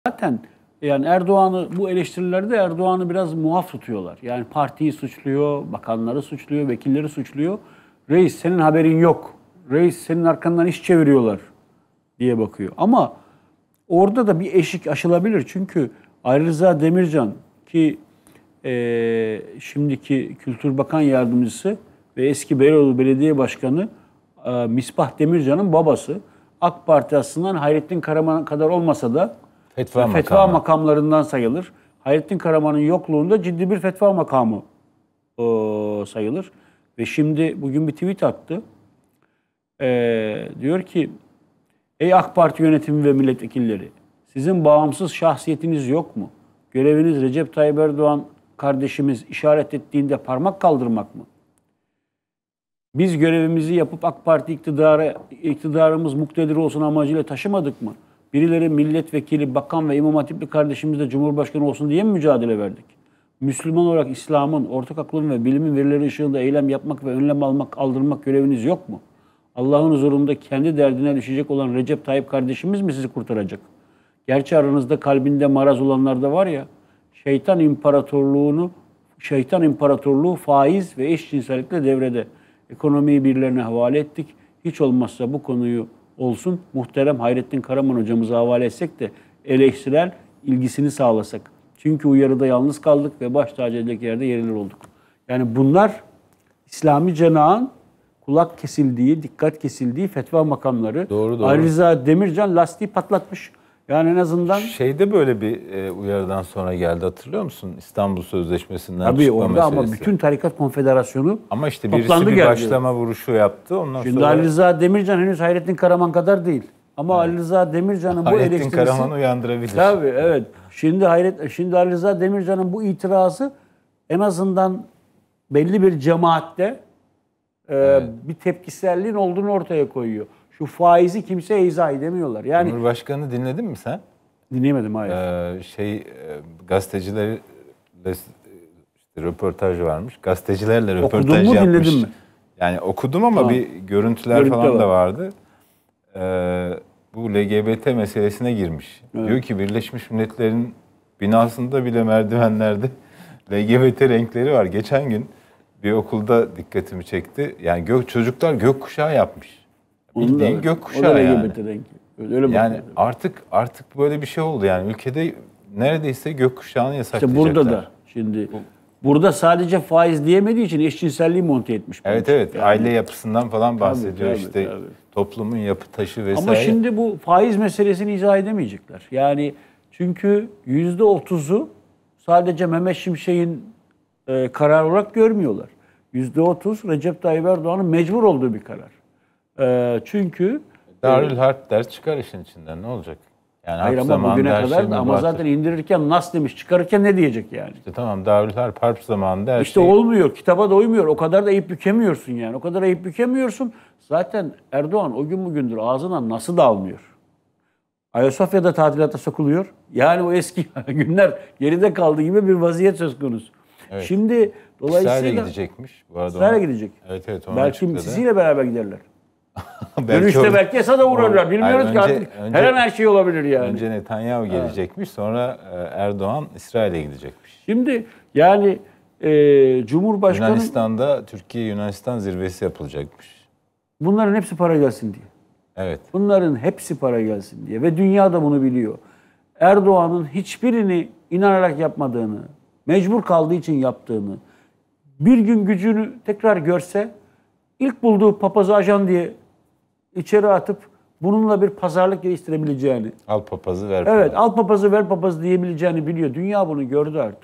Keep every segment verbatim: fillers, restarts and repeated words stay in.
Zaten yani Erdoğan'ı bu eleştirilerde Erdoğan'ı biraz muaf tutuyorlar. Yani partiyi suçluyor, bakanları suçluyor, vekilleri suçluyor. Reis senin haberin yok. Reis senin arkandan iş çeviriyorlar diye bakıyor. Ama orada da bir eşik aşılabilir. Çünkü Ali Rıza Demircan ki e, şimdiki Kültür Bakan Yardımcısı ve eski Beyoğlu Belediye Başkanı e, Misbah Demircan'ın babası. AK Parti aslında Hayrettin Karaman kadar olmasa da fetva, fetva makamı. makamlarından sayılır. Hayrettin Karaman'ın yokluğunda ciddi bir fetva makamı o, sayılır. Ve şimdi bugün bir tweet attı. Ee, diyor ki, ey AK Parti yönetimi ve milletvekilleri, sizin bağımsız şahsiyetiniz yok mu? Göreviniz Recep Tayyip Erdoğan kardeşimiz işaret ettiğinde parmak kaldırmak mı? Biz görevimizi yapıp AK Parti iktidarı, iktidarımız muktedir olsun amacıyla taşımadık mı? Birileri milletvekili, bakan ve imam hatipli kardeşimiz de Cumhurbaşkanı olsun diye mi mücadele verdik? Müslüman olarak İslam'ın, ortak aklın ve bilimin verileri ışığında eylem yapmak ve önlem almak, aldırmak göreviniz yok mu? Allah'ın huzurunda kendi derdine düşecek olan Recep Tayyip kardeşimiz mi sizi kurtaracak? Gerçi aranızda kalbinde maraz olanlar da var ya, şeytan imparatorluğunu, şeytan imparatorluğu faiz ve eşcinsellikle devrede. Ekonomiyi birilerine havale ettik. Hiç olmazsa bu konuyu olsun muhterem Hayrettin Karaman hocamıza havale etsek de eleştirel ilgisini sağlasak. Çünkü uyarıda yalnız kaldık ve baş tacı edilecek yerde yerilir olduk. Yani bunlar İslami cenahın kulak kesildiği, dikkat kesildiği fetva makamları. Doğru, doğru. Ali Rıza Demircan lastiği patlatmış. Yani en azından... Şeyde böyle bir e, uyarıdan sonra geldi, hatırlıyor musun? İstanbul Sözleşmesi'nden tabii çıkma orada meselesi. Ama bütün Tarikat Konfederasyonu ama işte birisi bir geldi. başlama vuruşu yaptı. Ondan Şimdi sonra... Ali Rıza Demircan henüz Hayrettin Karaman kadar değil. Ama evet. Ali Rıza Demircan'ın bu Hayrettin eleştirisi... Hayrettin Karaman uyandırabilir. Tabii evet. Şimdi Hayret, şimdi Ali Rıza Demircan'ın bu itirazı en azından belli bir cemaatte e, evet. bir tepkiselliğin olduğunu ortaya koyuyor. Şu faizi kimseye izah edemiyorlar. Yani Cumhurbaşkanı dinledin mi sen? Dinlemedim, hayır. Ee, şey e, gazetecilerle işte röportaj varmış. Gazetecilerle röportaj Okudun mu, yapmış. dinledin mi? Yani okudum ama tamam. bir görüntüler Görüntü falan var. da vardı. Ee, bu L G B T meselesine girmiş. Evet. Diyor ki Birleşmiş Milletler'in binasında bile merdivenlerde L G B T renkleri var. Geçen gün bir okulda dikkatimi çekti. Yani gök çocuklar gökkuşağı yapmış. Bildiğin gökkuşağı yani. L G B T rengi. Öyle yani bakıyor. artık artık böyle bir şey oldu yani ülkede neredeyse gökkuşağını yasaklayacaklar. İşte burada da şimdi Bu, burada sadece faiz diyemediği için eşcinselliği monte etmiş. Evet evet yani. Aile yapısından falan bahsediyor tabii, tabii, işte tabii. Toplumun yapı taşı vesaire. Ama şimdi bu faiz meselesini izah edemeyecekler. Yani çünkü yüzde otuzu sadece Mehmet Şimşek'in e, karar olarak görmüyorlar. yüzde otuz Recep Tayyip Erdoğan'ın mecbur olduğu bir karar. E, çünkü Darül Harp ders çıkar işin içinden, ne olacak? Yani hayır ama bugüne kadar şey ama zaten indirirken nas demiş, çıkarırken ne diyecek yani? İşte tamam Darül Harp harp zamanında her İşte şey... olmuyor, kitaba da uymuyor. O kadar da eğip bükemiyorsun yani. O kadar eğip bükemiyorsun. Zaten Erdoğan o gün bugündür ağzına nasıl da almıyor. Ayasofya'da tatilata sokuluyor. Yani o eski günler geride kaldığı gibi bir vaziyet söz konusu. Evet. Şimdi dolayısıyla... İsrail'e gidecekmiş. İsrail'e gidecek. Evet evet. Belki sizinle beraber giderler. belki Dönüşte belki Esad'a uğrarlar. Bilmiyoruz önce, ki artık önce, her an her şey olabilir yani. Önce Netanyahu gelecekmiş, evet. sonra Erdoğan İsrail'e gidecekmiş. Şimdi yani e, Cumhurbaşkanı... Yunanistan'da Türkiye-Yunanistan zirvesi yapılacakmış. Bunların hepsi para gelsin diye. Evet. Bunların hepsi para gelsin diye ve dünya da bunu biliyor. Erdoğan'ın hiçbirini inanarak yapmadığını, mecbur kaldığı için yaptığını, bir gün gücünü tekrar görse ilk bulduğu papazı ajan diye içeri atıp bununla bir pazarlık geliştirebileceğini. Al papazı ver evet, papazı. Evet al papazı ver papazı diyebileceğini biliyor. Dünya bunu gördü artık.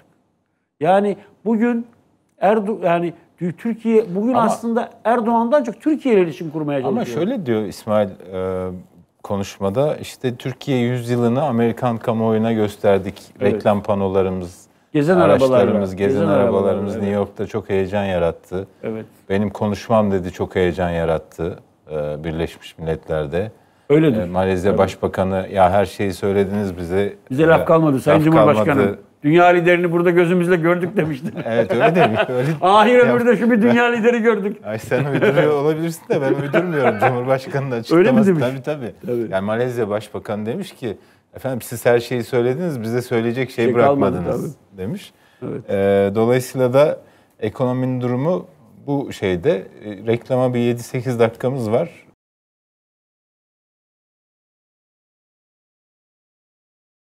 Yani bugün Erdo yani Türkiye bugün ama, aslında Erdoğan'dan çok Türkiye ile iletişim kurmaya çalışıyor. Ama şöyle diyor İsmail e, konuşmada işte Türkiye yüzyılını Amerikan kamuoyuna gösterdik. Evet. Reklam panolarımız, Gezen araçlarımız, gezen, gezen arabalarımız evet. New York'ta çok heyecan yarattı. Evet. Benim konuşmam dedi çok heyecan yarattı e, Birleşmiş Milletler'de. Öyledir. E, Malezya evet. Başbakanı ya her şeyi söylediniz bize. Bize e, laf kalmadı Sayın Cumhurbaşkanı. Dünya liderini burada gözümüzle gördük demişti. Evet öyle demiş. Öyle. Ahir ömürde şu bir dünya lideri gördük. Ay sen uyduruyor olabilirsin de ben uydurmuyorum. Cumhurbaşkanı'nın açıklaması. Öyle mi demiş? Tabii tabii. tabii. Yani Malezya Başbakanı demiş ki efendim siz her şeyi söylediniz, bize söyleyecek şey, Şey bırakmadınız kalmadı, demiş. Evet. Ee, dolayısıyla da ekonominin durumu bu şeyde. E, reklama bir yedi sekiz dakikamız var.